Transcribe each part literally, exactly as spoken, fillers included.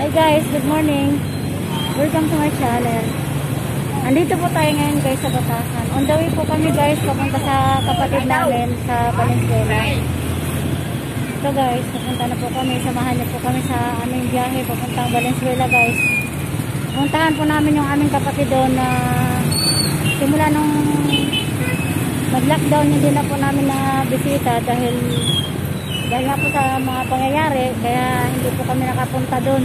Hi guys, good morning. Welcome to my channel. Andito po tayo ngayon guys sa Batasan. On the way po kami guys papunta sa kapatid namin sa Valenzuela. So guys, papunta na po kami. Samahan niyo po kami sa aming biyahe papuntang Valenzuela guys. Puntahan po namin yung aming kapatid doon na simula nung mag-lockdown hindi na po namin na bisita dahil dahil nga po sa mga pangyayari kaya hindi po kami nakapunta doon.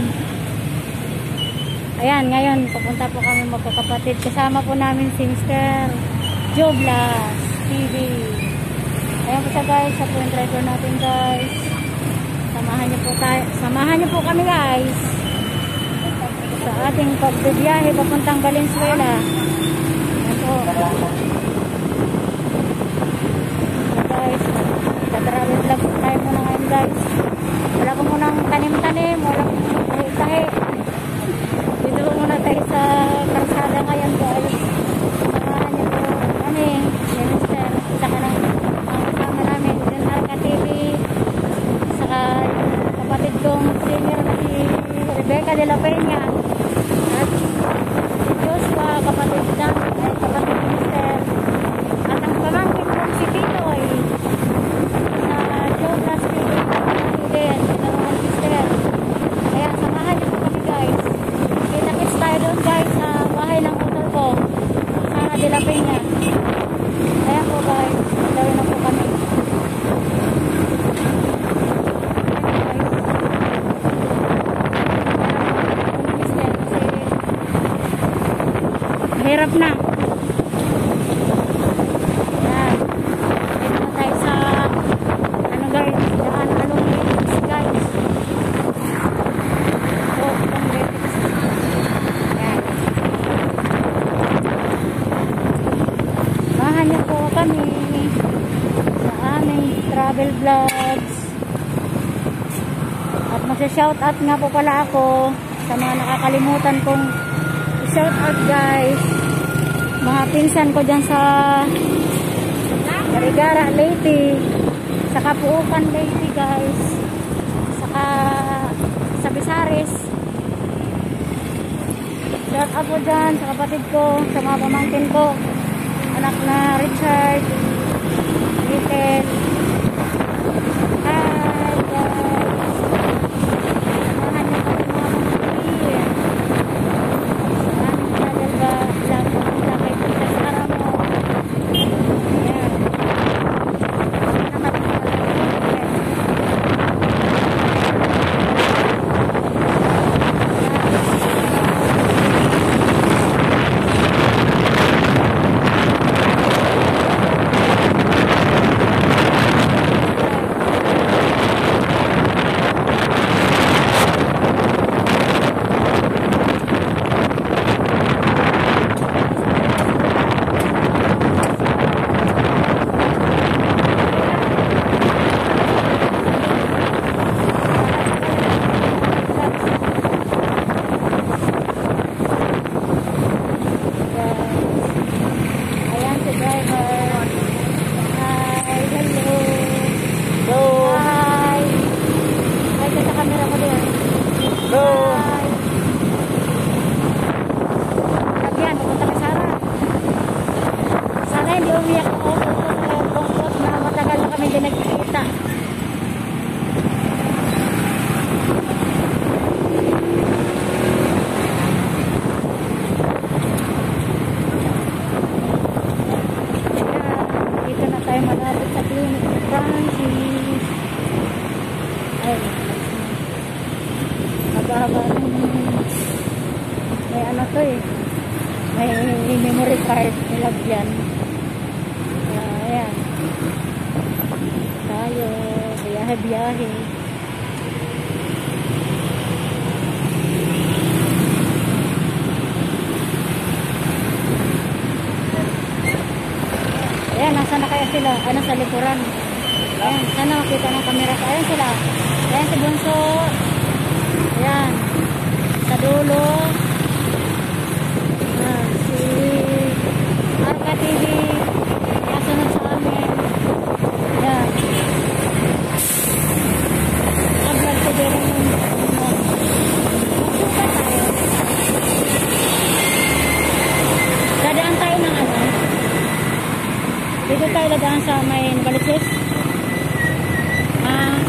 Ayan, ngayon papunta po kami magkakapatid. Kasama po namin si Mister Joblas T V. Ayan po siya guys, sa po yung driver natin guys. Samahan niyo po tayo, samahan niyo po kami guys sa ating pagbibiyahe papuntang Valenzuela. Ayan po. Guys, tatravel vlog tayo muna ngayon guys. Wala ko munang tanim-tanim, wala ko munang tahi. Dito po muna tayo sa karsada ngayon guys. Samahan niyo po kami, si Mister saka ng ang kasama namin dyan Arca T V, saka yung kapatid kong senior na si Rebecca de la Peña at si Joshua, kapatid na ay kapatid ni Mister at ang pamangkin kong si Titoy na Joblas T V din ng mga sister. Kaya samahan niyo po kami guys. Kita-kits tayo doon guys sa bahay ng motor ko sa De La Peña. Ayan po guys, magdawin na po kami. Hirap na. Ayan. Dito na tayo sa ano guys, daan along Betis guys. So, itong Betis. Ayan. Samahan niyo po kami sa aming travel vlogs. At masya-shoutout nga po pala ako sa mga nakakalimutan kong shoutout guys. Mga pinsan ko dyan sa Garigara, Leyte, sa Kapuukan, Leyte guys, saka sa Bisares. Shout out po dyan sa kapatid ko, sa mga pamangkin ko, anak na Richard, Little. Hi guys, samahan niyo kami mga pamangkin. May ano to eh, may memory card nilagyan. Uh, ayan tayo, biyahe biyahe. Ayan, nasa na kaya sila? Ano sa likuran? Ayan, sana makita ng camera. Ayan sila, ayan si Bunso, ayan sa dulo. Ayan, si Arca T V kasunod sa amin. Ayan, vlog ko din yung sa may Baliches. Ah,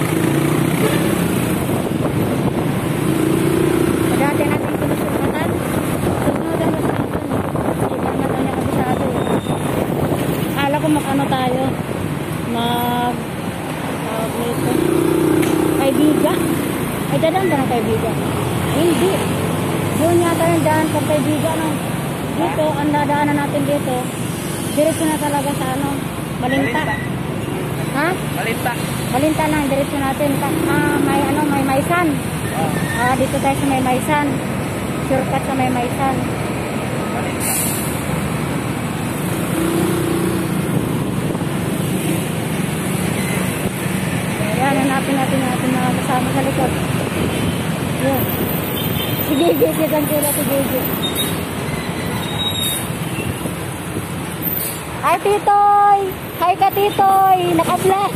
dati natin sinusunatan. Sunudan mo sa atin. Hindi pa naman niya kabisado. Akala ko makano tayo. Mag... Uh, dito. Kaibiga. Ay, dadaan ba ng Kaibiga? Hindi. Doon yata yung daan pag Kaibiga. No? Dito, ang dadaanan natin dito. Diretso na talaga sa ano, Malinta. Ha? Malinta. Malinta lang, diretso natin. Ah, may ano, may Maisan. Oh. Ah, dito tayo sa may Maisan. Shortcut sa may Maisan. Malinta. Ayan, hanapin natin natin mga kasama sa likod. Yun. Si Gigi, kitang kira si Gigi. Hi, Titoy! Hi ka, Titoy! Naka-vlog!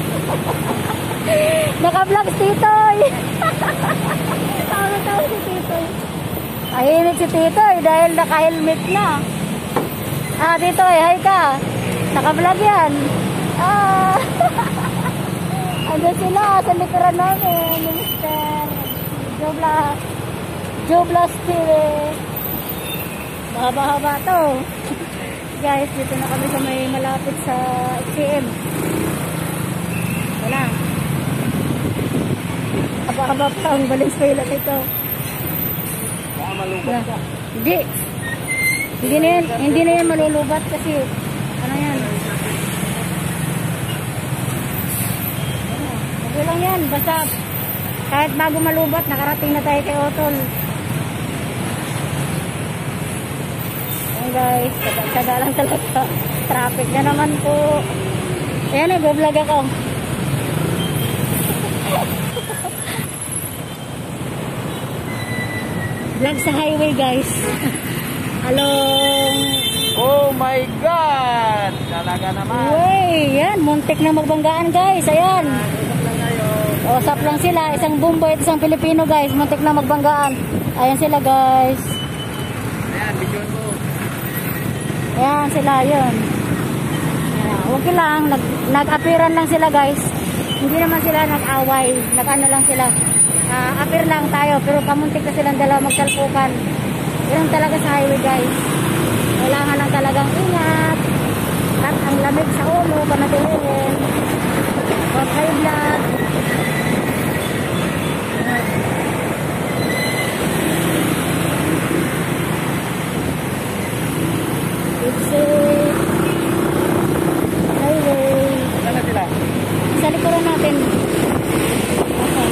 Naka-vlog si Titoy! Tawa-tawa si Titoy. Ahimik si Titoy dahil naka-helmet na. Ah, Titoy, hi ka! Naka-vlog yan! Ah! Andun sila sa likuran namin, Mister Joblas. Joblas T V. Mahaba-haba to. Guys, dito na kami sa may malapit sa H C M. Wala. Haba-haba pa ang Valenzuela nito. Baka malubat ka. Hindi. Hindi na yan, hindi na yan malulubat kasi ano yan. Okay lang yan. Basta kahit bago malubat, nakarating na tayo kay Otol. Ayan guys, taga-taga lang talaga. Traffic na naman po. Ayan, nag-vlog ako. Vlog sa highway guys. Along... Oh my God! Talaga naman. Uy, yan. Muntik na magbanggaan guys. Ayan. Usap lang ngayon. Usap lang sila. Isang Bumboy at isang Pilipino guys. Muntik na magbanggaan. Ayan sila guys. Ayan, video mo. Ayan sila, yun. Ayan, okay lang. Nag, nag-appearan lang sila guys. Hindi naman sila nag-away. Nag-ano lang sila. Uh, appear lang tayo. Pero kamuntik na silang dalawa magsalpukan. Yun talaga sa highway guys. Kailangan lang talagang ingat. At ang lamig sa ulo, panatilihin. Huwag high blood. It's a highway. Saan na sila? Sa likuran natin. Okay.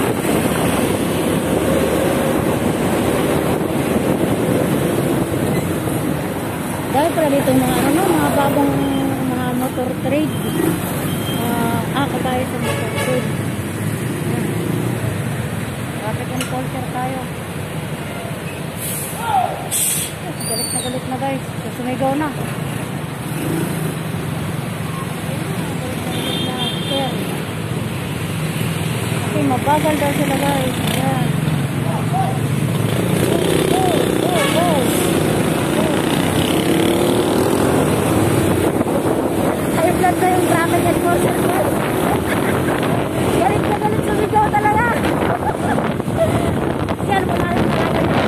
Dahil pala dito mga ano, mga bagong mga motor trade. Uh, ah, kagaya sa motor trade. Traffic and culture tayo. Galit na galit na guys. So, sumigaw na. Kasi mabagal daw sila guys. Ayan. Go, go, go, go. Ay, flat na yung traffic enforcer guys. Galit na galit sumigaw talaga. Yan, wala rin talaga nila.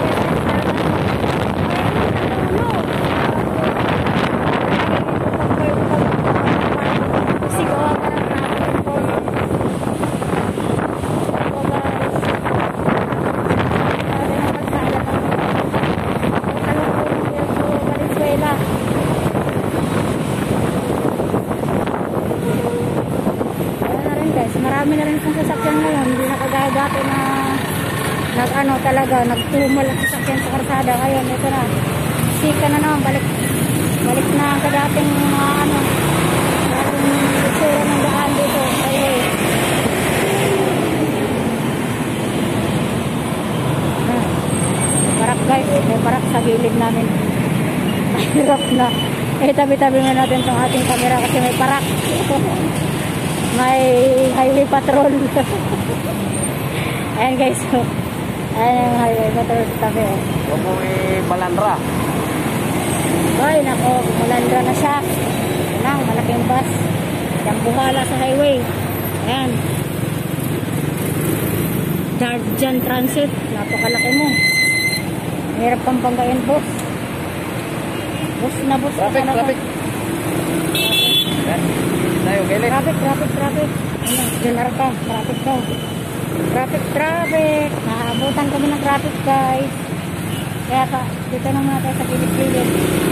Marami na rin pong sasakyan ngayon, hindi na kagaya dati na nag ano talaga, nagtumal ang sasakyan sa karsada. Ngayon, ito na, sika na naman, balik, balik na sa dating mga ano, dating itsura ng daan dito, highway. Ah, parak guys, may parak sa gilid namin. Mahirap na. Eh, tabi-tabi nga natin itong ating camera kasi may parak. May highway patrol. Ayan guys. Ayan yung highway patrol sa tabi. Huwag mo eh, malandra. Ay, nako, malandra na siya. Ayan, malaking bus. Yan buhala sa highway. Ayan. Darjan Transit. Napakalaki mo. Hirap kang banggain, boss. Boss na boss. Traffic, traffic. Yan. Tayo, gilid. Traffic, traffic, traffic. Ano, dinar ka. Traffic ka. Traffic, traffic. Naabutan kami ng traffic, guys. Kaya pa, dito na muna tayo sa gilid-gilid.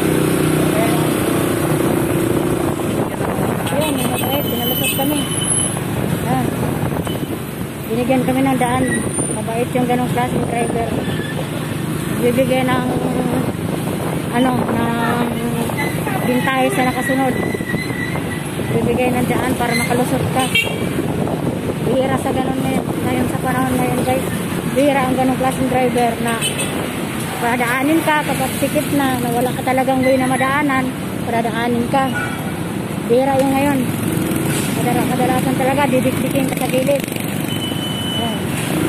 Ayan, mabait. Pinalusot kami. Ayan. Binigyan kami ng daan. Mabait yung ganong klaseng driver. Bibigay ng ano, ng bintay sa nakasunod. Bibigay ng daan para makalusot ka. Bihira sa ganon ngayon sa panahon ngayon, guys. Bihira ang ganong klaseng driver na padaanin ka kapag sikip na, na wala ka talagang way na madaanan, padaanin ka. Bihira yung ngayon. Kadalasan talaga, didikdikin ka sa gilid. Ayan.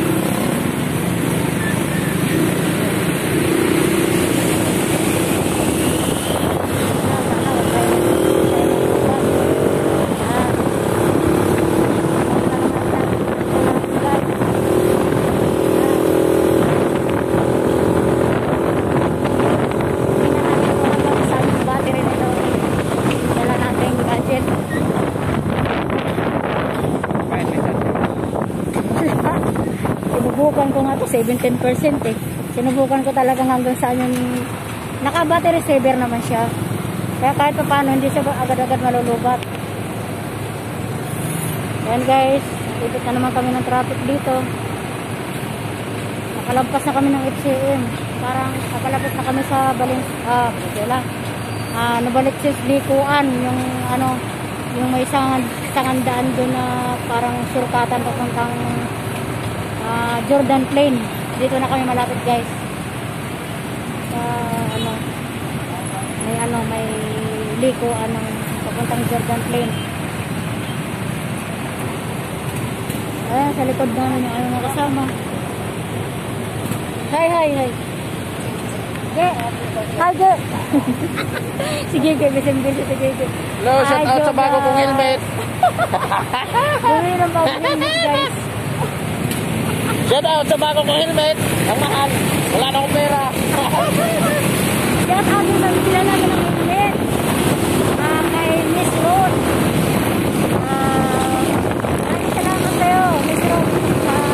Sinubukan ko nga to seventeen percent eh. Sinubukan ko talagang hanggang saan yung naka-battery saver naman siya. Kaya kahit pa paano hindi siya agad-agad malulubat. Ayan guys, ipit na naman kami ng traffic dito. Nakalampas na kami ng F C M. Parang nakalapit na kami sa Balin ah, wala. Ah, nabalik sa Likuan yung ano, yung may isang sangandaan doon na parang surkatan papuntang uh, Jordan Plain. Dito na kami malapit guys. Uh, ano, may ano, may Likuan ng papuntang Jordan Plain. Ayan, sa likod namin yung ayong kasama. Hi, hi, hi. Ge, hi, Ge. Sige, Ge, bisin-bisin, sige, Ge. Hello, shout out sa bago kong helmet. Bumili ng bagong helmet, guys. Shout out sa bago kong helmet. Ang mahal. Wala na akong pera. Shout out yung nabibila namin ng helmet. Uh, kay Miss Road. Uh, ay, salamat sa'yo, Miss Road. Uh,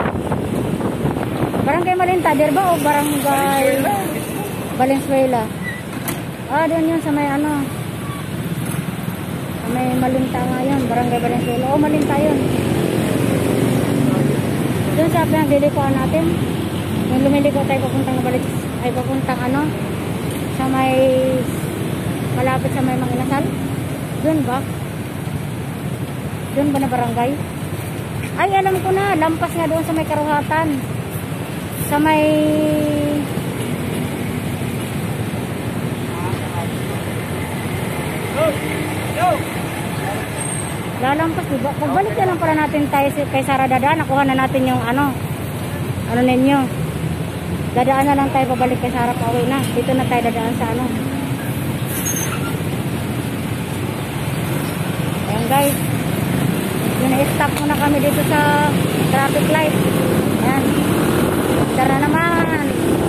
Barangay Malintader ba o Barangay Valenzuela? Ah, doon yun sa may ano. Sa may Malinta nga yun. Barangay Valenzuela. Oo, Malinta yun. Doon sa pinaglilikuan natin. Yung lumiliko tayo papuntang balik. Ay papuntang ano. Sa may malapit sa may Manginasal. Doon ba? Doon ba na barangay? Ay, alam ko na. Lampas nga doon sa may Karuhatan. Sa may... Lalampas, diba? Pagbalik na lang pala natin tayo kay Sara Dadaan. Nakuha na natin yung ano. Ano ninyo. Dadaan na lang tayo pabalik kay Sara pauwi na. Dito na tayo dadaan sa ano. Ayan guys. Na-stop muna kami dito sa traffic light. Ayan. Tara naman.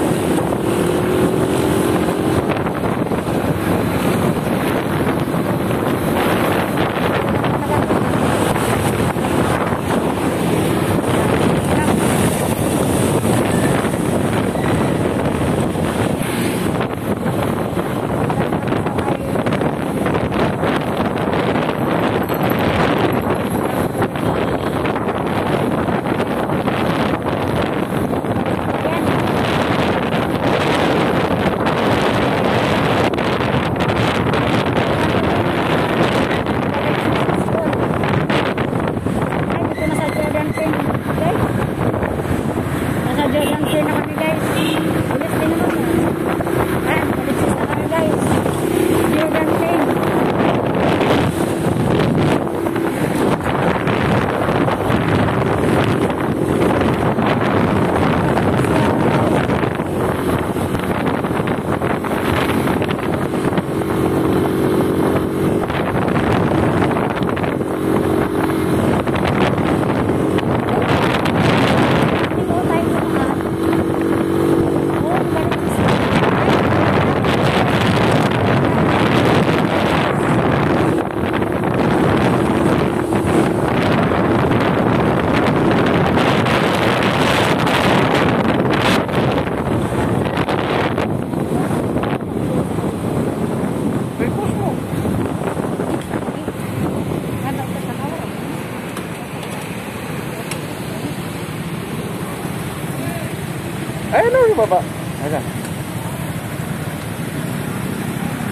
Ayun na yung baba. Ayun.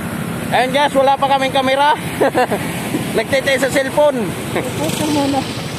Ayun guys, wala pa kaming kamera. Nagtitay sa cellphone. Ito muna.